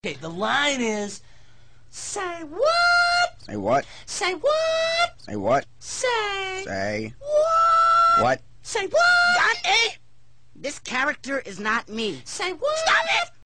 Okay, the line is, say what? Say what? Say what? Say what? Say Say what? what? Say what? Dante! This character is not me. Say what? Stop it!